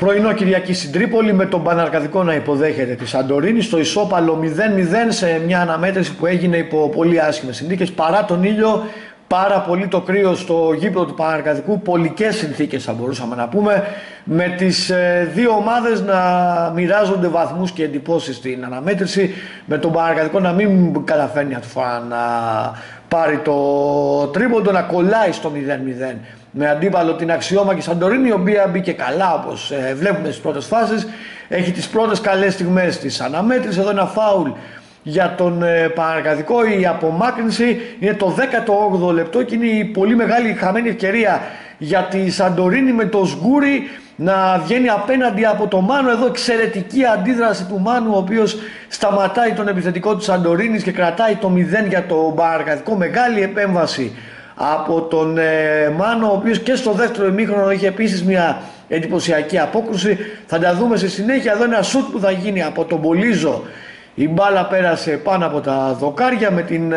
Πρωινό Κυριακή στην Τρίπολη με τον Παναρκαδικό να υποδέχεται τη Σαντορίνη στο ισόπαλο 0-0 σε μια αναμέτρηση που έγινε υπό πολύ άσχημες συνθήκες. Παρά τον ήλιο, πάρα πολύ το κρύο στο γήπεδο του Παναρκαδικού, πολικές συνθήκες θα μπορούσαμε να πούμε, με τις δύο ομάδες να μοιράζονται βαθμούς και εντυπώσεις στην αναμέτρηση, με τον Παναρκαδικό να μην καταφέρνει αυτή τη φορά να πάρει το τρίποντο, να κολλάει στο 0-0 με αντίπαλο την αξιόμαχη Σαντορίνη, η οποία μπήκε καλά όπως βλέπουμε στις πρώτες φάσεις, έχει τις πρώτες καλές στιγμές της αναμέτρησης. Εδώ ένα φάουλ για τον Παναρκαδικό, η απομάκρυνση είναι το 18ο λεπτό και είναι η πολύ μεγάλη χαμένη ευκαιρία για τη Σαντορίνη με το Σγκούρι να βγαίνει απέναντι από το Μάνο. Εδώ εξαιρετική αντίδραση του Μάνου, ο οποίος σταματάει τον επιθετικό της Σαντορίνης και κρατάει το 0 για τον Παναρκαδικό. Μεγάλη επέμβαση από τον Μάνο, ο οποίος και στο δεύτερο ημίχρονο είχε επίσης μια εντυπωσιακή απόκρουση. Θα τα δούμε στη συνέχεια. Εδώ ένα σουτ που θα γίνει από τον Πολύζο. Η μπάλα πέρασε πάνω από τα δοκάρια, με την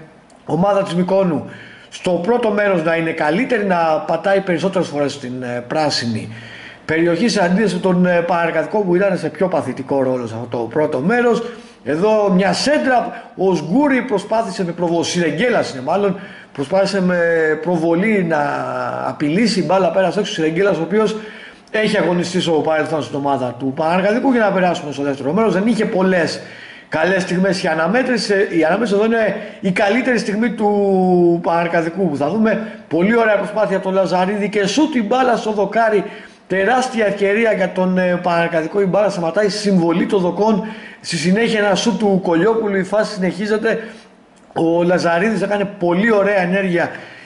ομάδα της Μικόνου στο πρώτο μέρος να είναι καλύτερη, να πατάει περισσότερες φορές στην πράσινη περιοχή, σε αντίθεση με τον Παναρκαδικό που ήταν σε πιο παθητικό ρόλο σε αυτό το πρώτο μέρος. Εδώ μια σέντρα, ο Σγκούρι προσπάθησε με προβολή, Σιρεγγέλας είναι μάλλον, προσπάθησε με προβολή να απειλήσει, η μπάλα πέρασε έξω. Σιρεγγέλας, ο οποίος έχει αγωνιστεί στο παρελθόν στην ομάδα του Παναρκαδικού. Για να περάσουμε στο δεύτερο μέρος, δεν είχε πολλές καλές στιγμές η αναμέτρηση. Η αναμέτρηση εδώ είναι η καλύτερη στιγμή του Παναρκαδικού που θα δούμε. Πολύ ωραία προσπάθεια από τον Λαζαρίδη και σούτ, η μπάλα στο δοκάρι. Τεράστια ευκαιρία για τον Παναρκαδικό, η μπάλα σταματάει, συμβολή των δοκών. Στη συνέχεια ένα σούτ του Κολιόπουλου, η φάση συνεχίζεται. Ο Λαζαρίδης έκανε πολύ ωραία ενέργεια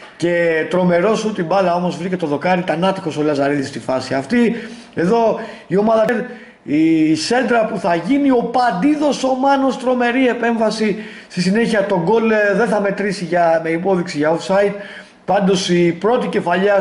και τρομερό σούτ, η μπάλα όμως βρήκε το δοκάρι. Τανάτικος ο Λαζαρίδης στη φάση αυτή. Εδώ η ομάδα, η σέντρα που θα γίνει, ο Παντίδος, ο Μάνος, τρομερή επέμβαση. Στη συνέχεια το γκολ δεν θα μετρήσει με υπόδειξη για offside. Πάντως η πρώτη κεφαλιά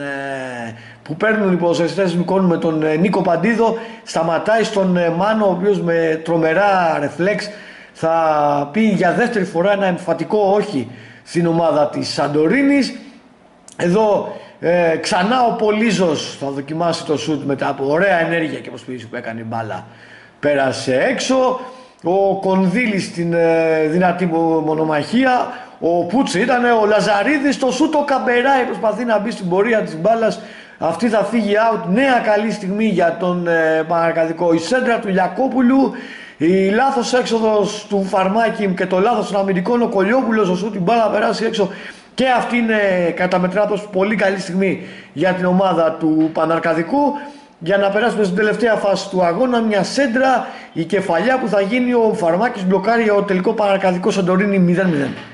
που παίρνουν οι ποδοσφαιριστές Μικόνου με τον Νίκο Παντίδο σταματάει στον Μάνο, ο οποίος με τρομερά ρεφλέξ θα πει για δεύτερη φορά ένα εμφατικό όχι στην ομάδα της Σαντορίνης. Εδώ ξανά ο Πολύζος θα δοκιμάσει το σουτ μετά από ωραία ενέργεια και προσπίση που έκανε η μπάλα, πέρασε έξω. Ο Κονδύλης στην δυνατή μονομαχία, ο Πούτσι ήταν, ο Λαζαρίδης το σούτ, ο Καμπεράη προσπαθεί να μπει στην πορεία της μπάλας, αυτή θα φύγει out. Νέα καλή στιγμή για τον Παναρκαδικό, η σέντρα του Γιακόπουλου, η λάθος έξοδος του Φαρμάκη και το λάθος των αμυντικών, ο Κολιόπουλος, ο σούτ, την μπάλα περάσει έξω. Και αυτή είναι καταμετράτως πολύ καλή στιγμή για την ομάδα του Παναρκαδικού. Για να περάσουμε στην τελευταία φάση του αγώνα, μια σέντρα, η κεφαλιά που θα γίνει, ο Φαρμάκης μπλοκάρει, ο τελικό Παναρκαδικό Σαντορίνη 0-0.